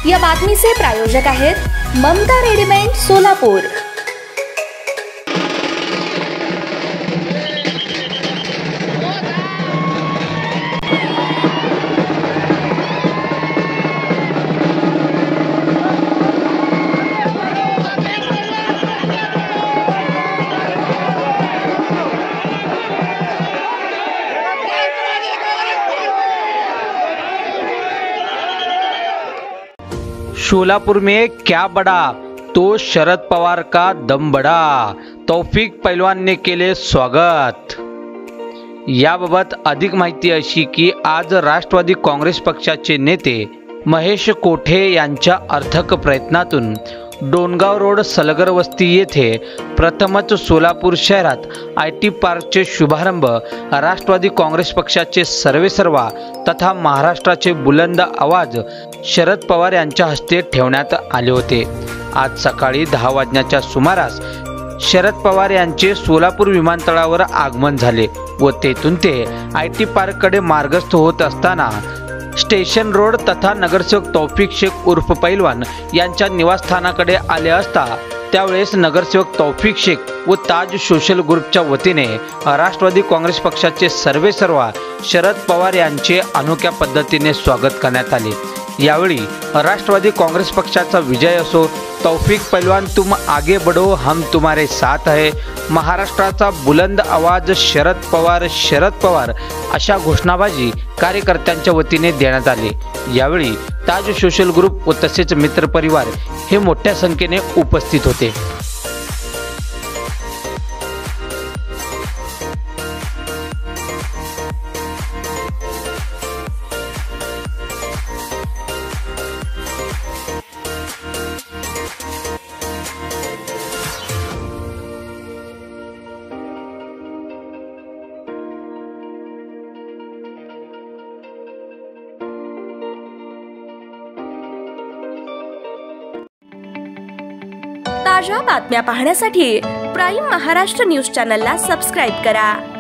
या बातमीचे प्रायोजक आहेत ममता रेडीमेड सोलापूर। शोलापुर में क्या बड़ा तो शरद पवार का दम बड़ा, तौफिक पहलवान ने केले स्वागत। याबाबत अधिक माहिती अशी की आज राष्ट्रवादी काँग्रेस पक्षाचे नेते महेश कोठे यांच्या अर्थक प्रयत्नातून डोणगाव रोड सलगर वस्ती येथे प्रथमच सोलापूर शहरात IT पार्कचे शुभारंभ राष्ट्रवादी काँग्रेस पक्षाचे सर्वेसर्वा तथा महाराष्ट्राचे बुलंद आवाज शरद पवार यांच्या हस्ते ठेवण्यात आले होते। आज सकाळी 10 वाजण्याच्या सुमारास शरद पवार यांचे सोलापूर विमानतळावर आगमन झाले व तेथून ते IT पार्ककडे मार्गस्थ होत असताना स्टेशन रोड तथा नगरसेवक तौफिक शेख उर्फ पैलवान यांच्या निवासस्थानाकडे आले असता त्यावेळेस नगरसेवक तौफिक शेख व ताज सोशल ग्रुपच्या वतीने राष्ट्रवादी काँग्रेस पक्षाचे सर्वेसर्वा शरद पवार यांचे अनोख्या पद्धतीने स्वागत करण्यात आले। यावेळी राष्ट्रवादी काँग्रेस पक्षाचा विजय असो, तौफिक पहलवान तुम आगे बढ़ो हम तुम्हारे साथ है, महाराष्ट्राचा बुलंद आवाज शरद पवार अशा घोषणाबाजी कार्यकर्त्यांच्या वतीने देण्यात आली। यावेळी ताज सोशल ग्रुप व तसेच मित्र परिवार हे मोठ्या संख्येने उपस्थित होते। ताज्या बातम्या पाहण्यासाठी प्राईम महाराष्ट्र न्यूज चॅनलला सबस्क्राईब करा।